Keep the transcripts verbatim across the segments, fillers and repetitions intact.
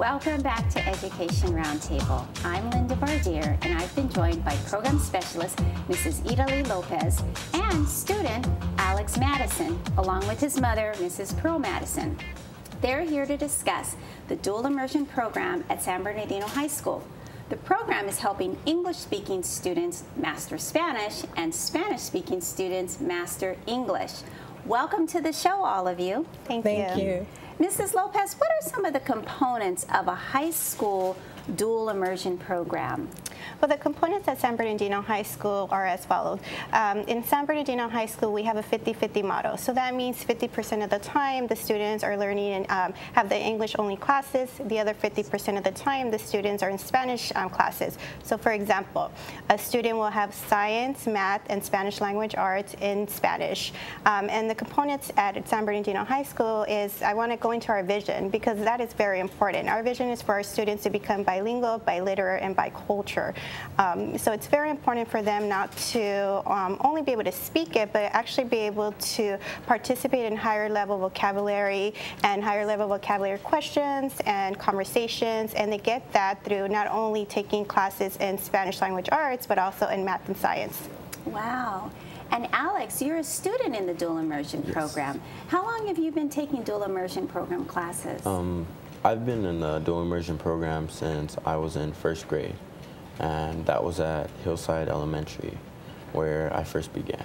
Welcome back to Education Roundtable. I'm Linda Bardere, and I've been joined by Program Specialist Missus Italy Lopez and student Alex Madison, along with his mother, Missus Pearl Madison. They're here to discuss the Dual Immersion program at San Bernardino High School. The program is helping English-speaking students master Spanish and Spanish-speaking students master English. Welcome to the show, all of you. Thank, Thank you. you. Missus Lopez, what are some of the components of a high school dual immersion program? Well, the components at San Bernardino High School are as follows. Um, in San Bernardino High School, we have a fifty fifty model. So that means fifty percent of the time the students are learning and um, have the English-only classes. The other fifty percent of the time the students are in Spanish um, classes. So for example, a student will have science, math, and Spanish language arts in Spanish. Um, and the components at San Bernardino High School is, I want to go into our vision because that is very important. Our vision is for our students to become bilingual, biliterate, and bicultural. Um, so it's very important for them not to um, only be able to speak it, but actually be able to participate in higher level vocabulary and higher level vocabulary questions and conversations, and they get that through not only taking classes in Spanish language arts, but also in math and science. Wow. And Alex, you're a student in the dual immersion Yes. program. How long have you been taking dual immersion program classes? Um, I've been in the dual immersion program since I was in first grade, and that was at Hillside Elementary, where I first began.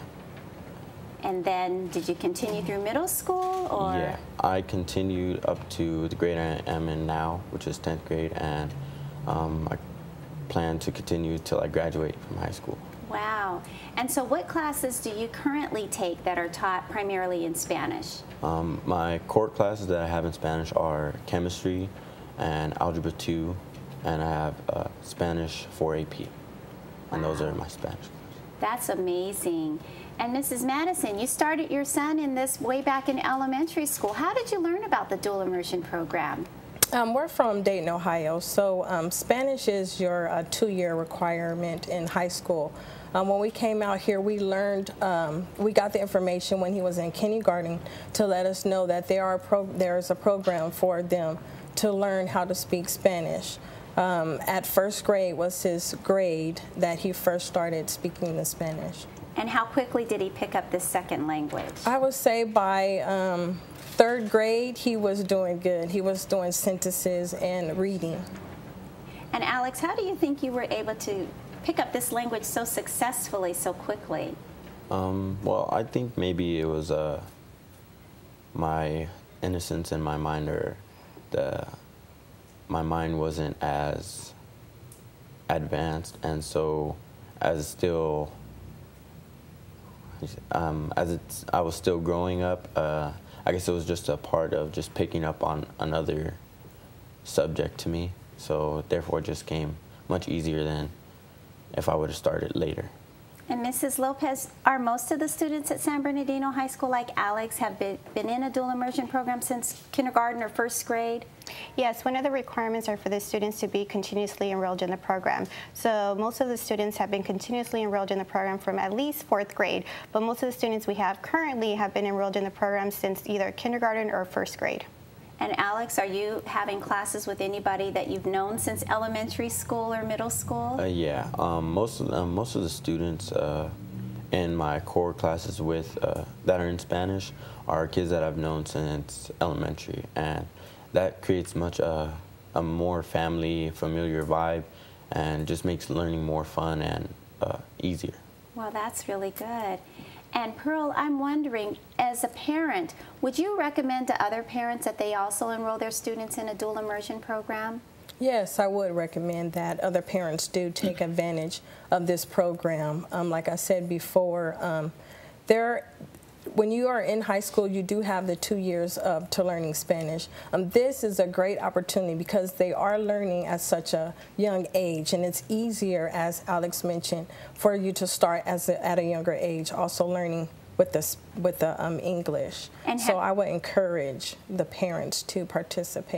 And then did you continue through middle school, or? Yeah, I continued up to the grade I am in now, which is tenth grade, and um, I plan to continue till I graduate from high school. Wow. And so what classes do you currently take that are taught primarily in Spanish? Um, my core classes that I have in Spanish are chemistry and algebra two, and I have uh, Spanish four A P, and Wow. those are my Spanish classes. That's amazing. And Missus Madison, you started your son in this way back in elementary school. How did you learn about the dual immersion program? Um, we're from Dayton, Ohio, so um, Spanish is your uh, two-year requirement in high school. Um, when we came out here, we learned, um, we got the information when he was in kindergarten to let us know that there are pro there's a program for them to learn how to speak Spanish. Um, at first grade was his grade that he first started speaking the Spanish. And how quickly did he pick up this second language? I would say by um, third grade, he was doing good. He was doing sentences and reading. And Alex, how do you think you were able to pick up this language so successfully, so quickly? Um, well, I think maybe it was uh, my innocence in my mind, or the my mind wasn't as advanced, and so as still um, as it's I was still growing up. Uh, I guess it was just a part of just picking up on another subject to me. So therefore, it just came much easier than if I would have started later. And Missus Lopez, are most of the students at San Bernardino High School, like Alex, have been, been in a dual immersion program since kindergarten or first grade? Yes, one of the requirements are for the students to be continuously enrolled in the program. So most of the students have been continuously enrolled in the program from at least fourth grade, but most of the students we have currently have been enrolled in the program since either kindergarten or first grade. And Alex, are you having classes with anybody that you've known since elementary school or middle school? Uh, yeah, um, most of um, most of the students uh, in my core classes with uh, that are in Spanish are kids that I've known since elementary, and that creates much uh, a more family, familiar vibe, and just makes learning more fun and uh, easier. Well, that's really good. And Pearl, I'm wondering, as a parent, would you recommend to other parents that they also enroll their students in a dual immersion program? Yes, I would recommend that other parents do take advantage of this program. Um, like I said before, um, there, when you are in high school, you do have the two years of to learning Spanish. Um, this is a great opportunity because they are learning at such a young age, and it's easier, as Alex mentioned, for you to start as a, at a younger age, also learning with the with the um, English. And so I would encourage the parents to participate.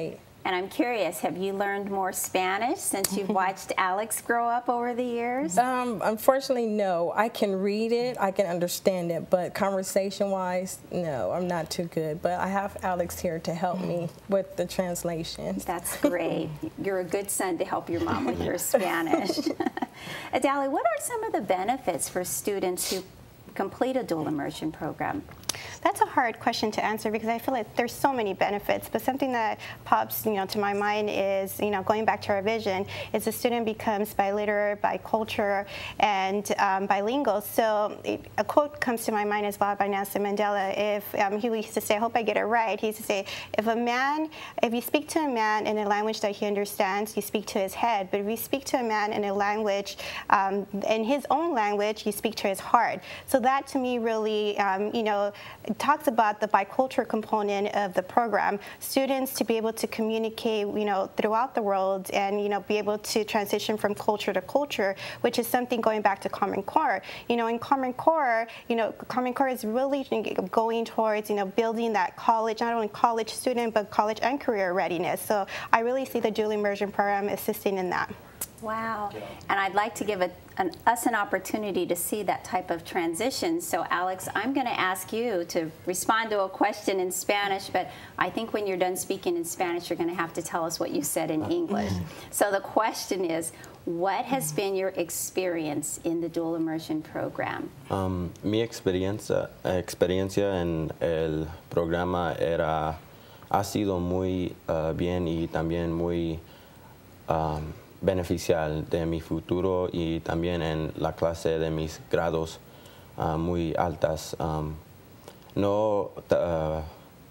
And I'm curious, have you learned more Spanish since you've watched Alex grow up over the years? Um, unfortunately, no. I can read it, I can understand it, but conversation-wise, no, I'm not too good. But I have Alex here to help me with the translations. That's great. You're a good son to help your mom with your Spanish. Adali, what are some of the benefits for students who complete a dual immersion program? That's a hard question to answer because I feel like there's so many benefits, but something that pops, you know, to my mind is, you know, going back to our vision, is the student becomes biliterate, bicultural, and um, bilingual. So it, a quote comes to my mind as well by Nelson Mandela. If um, he used to say, I hope I get it right, he used to say, if a man, if you speak to a man in a language that he understands, you speak to his head. But if you speak to a man in a language, um, in his own language, you speak to his heart. So that to me really, um, you know, it talks about the bicultural component of the program. Students to be able to communicate, you know, throughout the world and, you know, be able to transition from culture to culture, which is something going back to Common Core. You know, in Common Core, you know, Common Core is really going towards, you know, building that college, not only college student, but college and career readiness. So I really see the dual immersion program assisting in that. Wow. And I'd like to give a, an, us an opportunity to see that type of transition. So, Alex, I'm going to ask you to respond to a question in Spanish, but I think when you're done speaking in Spanish, you're going to have to tell us what you said in English. So the question is, what has been your experience in the dual immersion program? Um, mi experiencia, experiencia en el programa era, ha sido muy uh, bien y también muy um, beneficial de mi futuro y también en la clase de mis grados uh, muy altas. Um, no uh,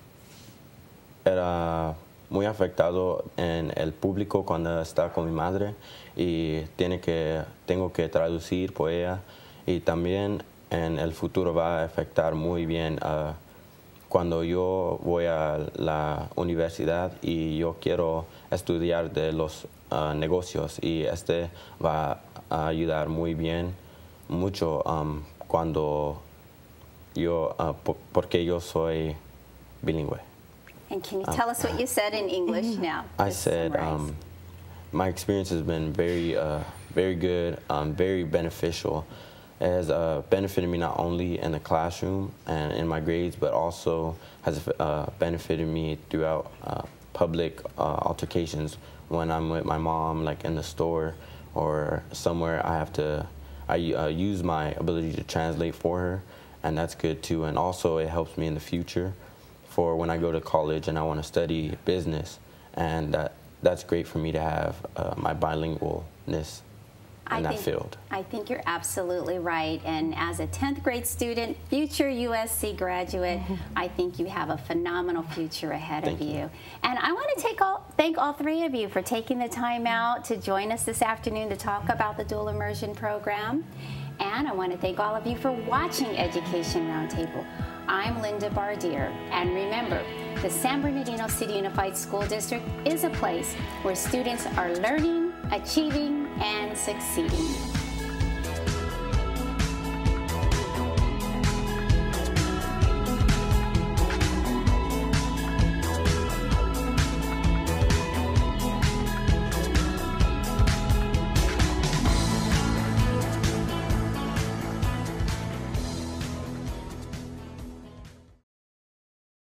era muy afectado en el público cuando está con mi madre y tiene que, tengo que traducir por ella, y también en el futuro va a afectar muy bien uh, cuando yo voy a la universidad y yo quiero estudiar de los Uh, negocios, y este va a ayudar muy bien, mucho um, cuando yo, uh, po porque yo soy bilingüe. And can you um, tell us what you said in English now? I said um, my experience has been very, uh, very good, um, very beneficial. It has uh, benefited me not only in the classroom and in my grades, but also has uh, benefited me throughout uh, public uh, altercations. When I'm with my mom, like in the store or somewhere, I have to, I uh, use my ability to translate for her, and that's good too. And also it helps me in the future for when I go to college and I want to study business, and that, that's great for me to have uh, my bilingualness in I that think, field. I think you're absolutely right. And as a tenth grade student, future U S C graduate, I think you have a phenomenal future ahead Thank of you. you. And I want to take all, thank all three of you for taking the time out to join us this afternoon to talk about the dual immersion program. And I want to thank all of you for watching Education Roundtable. I'm Linda Bardere, and remember, the San Bernardino City Unified School District is a place where students are learning, achieving, and succeeding.